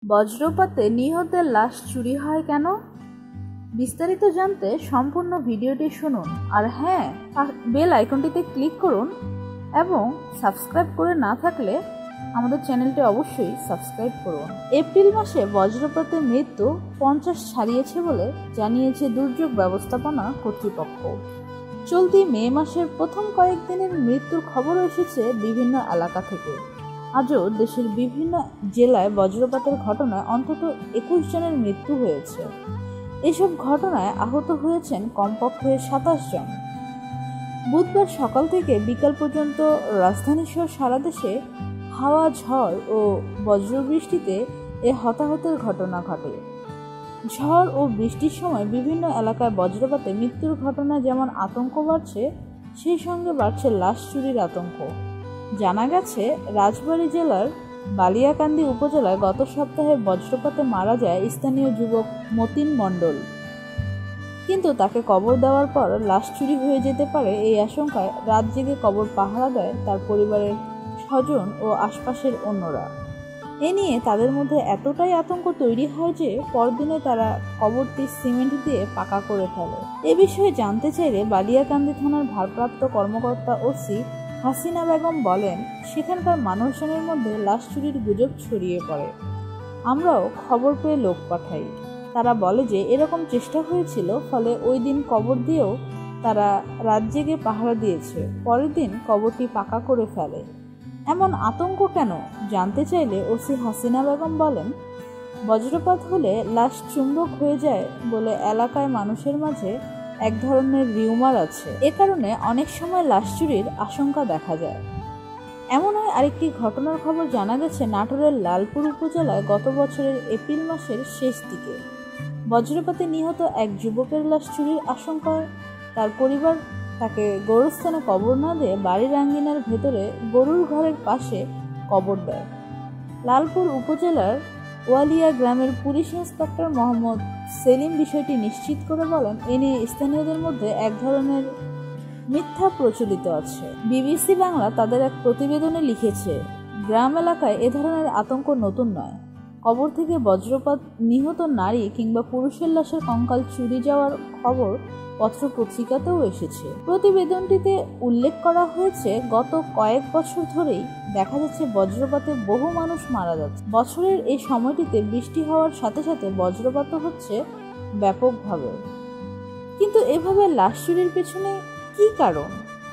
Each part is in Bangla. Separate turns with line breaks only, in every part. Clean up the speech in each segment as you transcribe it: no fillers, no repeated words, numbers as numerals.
বজ্রপাতে নিহতের লাশ চুরি হয় কেন? বিস্তারিত জানতে সম্পূর্ণ ভিডিওটি শুনুন। আর হ্যাঁ, বেল আইকনটিতে ক্লিক করুন এবং সাবস্ক্রাইব করে না থাকলে আমাদের চ্যানেলটি অবশ্যই সাবস্ক্রাইব করুন। এপ্রিল মাসে বজ্রপাতে মৃত্যু 50 ছাড়িয়েছে বলে জানিয়েছে দুর্যোগ ব্যবস্থাপনা কর্তৃপক্ষ। চলতি মে মাসের প্রথম কয়েকদিনের মৃত্যুর খবর এসেছে বিভিন্ন এলাকা থেকে। আজও দেশের বিভিন্ন জেলায় বজ্রপাতের ঘটনায় অন্তত 21 জনের মৃত্যু হয়েছে। এসব ঘটনায় আহত হয়েছেন কমপক্ষে 27 জন। বুধবার সকাল থেকে বিকাল পর্যন্ত রাজধানীসহ সারা দেশে হাওয়া, ঝড় ও বজ্রবৃষ্টিতে এ হতাহতের ঘটনা ঘটে। ঝড় ও বৃষ্টির সময় বিভিন্ন এলাকায় বজ্রপাতে মৃত্যুর ঘটনা যেমন আতঙ্ক বাড়ছে, সেই সঙ্গে বাড়ছে লাশ চুরির আতঙ্ক। জানা গেছে, রাজবাড়ী জেলার বালিয়াকান্দি উপজেলায় গত সপ্তাহে বজ্রপাতে মারা যায় স্থানীয় যুবক মতিন মণ্ডল। কিন্তু তাকে কবর দেওয়ার পর লাশ চুরি হয়ে যেতে পারে এই আশঙ্কায় রাত জেগে কবর পাহারা দেয় তার পরিবারের স্বজন ও আশপাশের অন্যরা। এ নিয়ে তাদের মধ্যে এতটাই আতঙ্ক তৈরি হয় যে পরদিনে তারা কবরটি সিমেন্ট দিয়ে পাকা করে ফেলে। এ বিষয়ে জানতে চাইলে বালিয়াকান্দি থানার ভারপ্রাপ্ত কর্মকর্তা ওসি হাসিনা বেগম বলেন, সেখানকার মানুষজনের মধ্যে লাশ চুরির গুজব ছড়িয়ে পড়ে। আমরাও খবর পেয়ে লোক পাঠাই। তারা বলে যে এরকম চেষ্টা হয়েছিল, ফলে ওই দিন কবর দিয়েও তারা রাত জেগে পাহারা দিয়েছে। পরের দিন কবরটি পাকা করে ফেলে। এমন আতঙ্ক কেন জানতে চাইলে ওসি হাসিনা বেগম বলেন, বজ্রপাত হলে লাশ চুম্বক হয়ে যায় বলে এলাকায় মানুষের মাঝে এক ধরনের রিউমার আছে। এ কারণে অনেক সময় লাশ চুরির আশঙ্কা দেখা যায়। এমনই আরেকটি ঘটনার খবর জানা গেছে নাটোরের লালপুর উপজেলায় গত বছরের এপ্রিল মাসের শেষ দিকে বজ্রপাতে নিহত এক যুবকের লাশ চুরির আশঙ্কায় তার পরিবার তাকে গোরস্থানে কবর না দিয়ে বাড়ির আঙ্গিনার ভেতরে গরুর ঘরের পাশে কবর দেয়। লালপুর উপজেলার ওয়ালিয়া গ্রামের পুলিশ ইন্সপেক্টর মোহাম্মদ সেলিম বিষয়টি নিশ্চিত করে বলেন, এ নিয়ে স্থানীয়দের মধ্যে এক ধরনের মিথ্যা প্রচলিত আছে। বিবিসি বাংলা তাদের এক প্রতিবেদনে লিখেছে, গ্রাম এলাকায় এ ধরনের আতঙ্ক নতুন নয়। কবর থেকে বজ্রপাত নিহত নারী কিংবা পুরুষের লাশের কঙ্কাল চুরি যাওয়ার খবর পত্রপত্রিকাতেও এসেছে। প্রতিবেদনটিতে উল্লেখ করা হয়েছে, গত কয়েক বছর ধরেই দেখা যাচ্ছে বজ্রপাতে বহু মানুষ মারা যাচ্ছে। বছরের এই সময়টিতে বৃষ্টি হওয়ার সাথে সাথে বজ্রপাত হচ্ছে ব্যাপকভাবে। কিন্তু এভাবে লাশ চুরির পেছনে কি কারণ?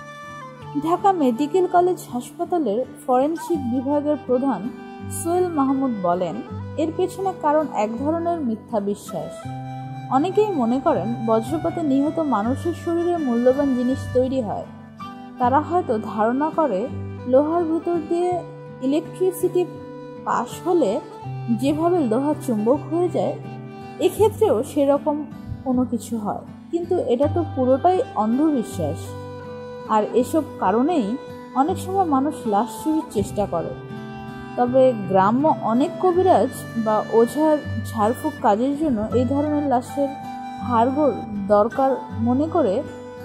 ঢাকা মেডিকেল কলেজ হাসপাতালের ফরেনসিক বিভাগের প্রধান সোহেল মাহমুদ বলেন, এর পেছনে কারণ এক ধরনের মিথ্যা বিশ্বাস। অনেকেই মনে করেন বজ্রপাতে নিহত মানুষের শরীরে মূল্যবান জিনিস তৈরি হয়। তারা হয়তো ধারণা করে লোহার ভিতর দিয়ে ইলেকট্রিসিটি পাস হলে যেভাবে লোহা চুম্বক হয়ে যায়, এক্ষেত্রেও সেরকম কোনো কিছু হয়। কিন্তু এটা তো পুরোটাই অন্ধবিশ্বাস। আর এসব কারণেই অনেক সময় মানুষ লাশ চুরির চেষ্টা করে। তবে গ্রাম্য অনেক কবিরাজ বা ওঝার ঝাড়ফুঁক কাজের জন্য এই ধরনের লাশের হাড়গোড় দরকার মনে করে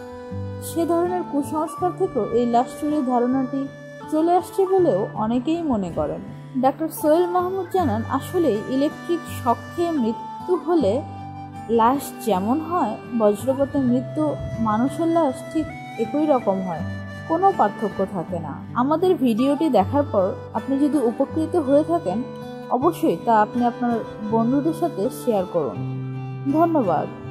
সে ধরনের কুসংস্কার থেকেও এই লাশ চুরির ধারণাটি চলে আসছে বলেও অনেকেই মনে করেন। ডাক্তার সোহেল মাহমুদ জানান, আসলে ইলেকট্রিক শক খেয়ে মৃত্যু হলে লাশ যেমন হয়, বজ্রপাতে মৃত্যু মানুষের লাশ ঠিক একই রকম হয়, কোনো পার্থক্য থাকে না। আমাদের ভিডিওটি দেখার পর আপনি যদি উপকৃত হয়ে থাকেন, অবশ্যই তা আপনি আপনার বন্ধুদের সাথে শেয়ার করুন। ধন্যবাদ।